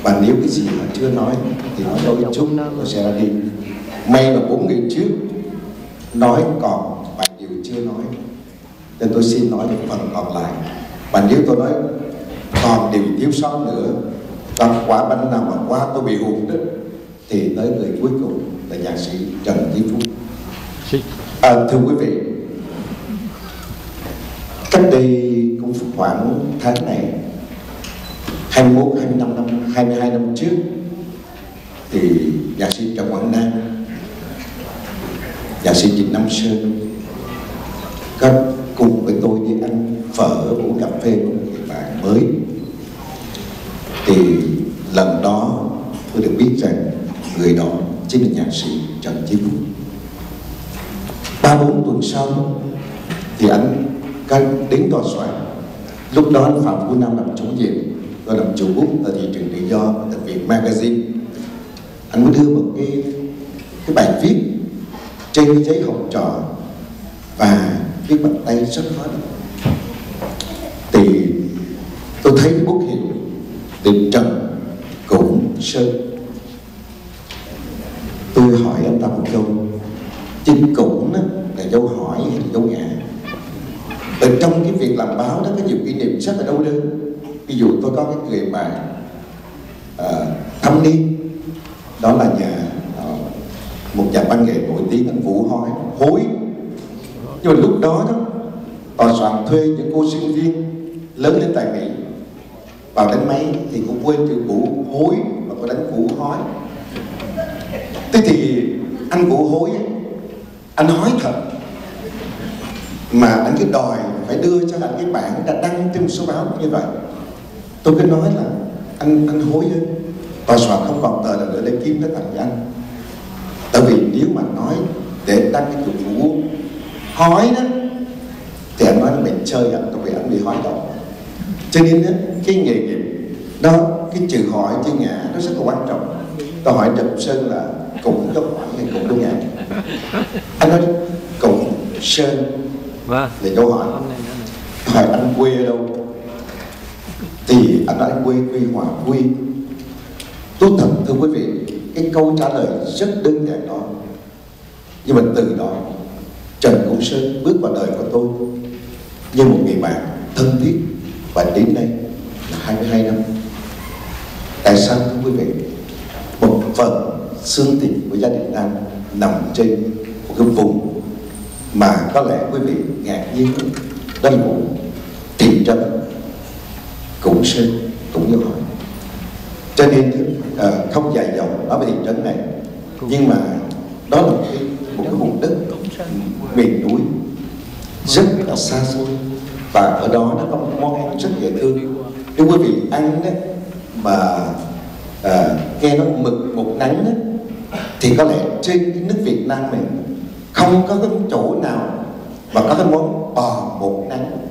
Và nếu cái gì mà chưa nói thì nói đôi chút tôi sẽ ra đi. May là 4 người trước nói còn vài điều chưa nói, nên tôi xin nói những phần còn lại. Và nếu tôi nói còn điều thiếu sót nữa, và quả bánh nào mà qua tôi bị hụt đó, thì tới người cuối cùng là nhạc sĩ Trần Chí Phú. Thưa quý vị, cách đây cũng khoảng tháng này 21, 25 năm, 22 năm trước, thì nhạc sĩ Trần Quang Nam, nhạc sĩ Trịnh Nam Sơn có cùng với tôi đi ăn phở, uống cà phê với một người bạn mới. Thì lần đó tôi được biết rằng người đó chính là nhạc sĩ Trần Chí Phú. 3-4 tuần sau thì anh đến tòa soạn. Lúc đó anh Phạm Phú Nam làm chủ nhiệm, tôi làm chủ bút ở thị trường tự do ở Tật Việt Magazine. Anh mới đưa một cái bài viết trên giấy học trò và viết bằng tay rất khó đọc. Thì tôi thấy cái bút hiệu từ Trần Cũng Sơn. Tôi hỏi anh ta một câu, chữ Cũng đó là dấu hỏi hay là dấu ngã? Ở trong cái việc làm báo đó có nhiều kỷ niệm rất là đau đớn. Ví dụ tôi có cái người bạn thâm niên, đó là một nhà văn nghệ nổi tiếng, anh Vũ Hối. Nhưng mà lúc đó tòa soạn thuê những cô sinh viên lớn lên tại Mỹ vào đánh máy thì cũng quên chữ Vũ Hối mà có đánh Vũ Hói. Thế thì anh Vũ Hối anh nói thật mà anh cứ đòi phải đưa cho anh cái bản đã đăng trên một số báo như vậy. Tôi cứ nói là anh Hối ơi, tòa soạn không còn tờ nào nữa để kiếm cái tặng cho anh. Tại vì nếu mà nói để đăng cái chữ Vũ Hói đó thì anh nói là mình chơi anh, tại vì anh bị hói đầu. Cho nên đó, cái nghề nghiệp đó, cái chữ hỏi chữ ngã nó rất là quan trọng. Tôi hỏi Trần Sơn là Cũng dấu hỏi hay Cũng dấu ngã? Anh nói Cũng Sơn là dấu hỏi. Hỏi anh quê ở đâu? Thì anh nói anh quê Hòa Quy. Tôi thật thưa quý vị, cái câu trả lời rất đơn giản đó. Nhưng mà từ đó Trần Cũng Sơn bước vào đời của tôi như một người bạn thân thiết, và đến đây là 22 năm. Tại sao thưa quý vị? Một phần xương thịt của gia đình anh nằm trên một cái vùng mà có lẽ quý vị ngạc nhiên, đó là vùng thị trấn Cũng Sơn, Cũng Dấu Hỏi. Cho nên không dài dòng nói về thị trấn này, nhưng mà đó là một cái vùng đất miền núi rất là xa xôi, và ở đó nó có một món ăn rất dễ thương. Nếu quý vị ăn đó mà nghe nó mực một nắng đó, thì có lẽ trên cái nước Việt Nam mình không có cái chỗ nào mà có cái món bò một nắng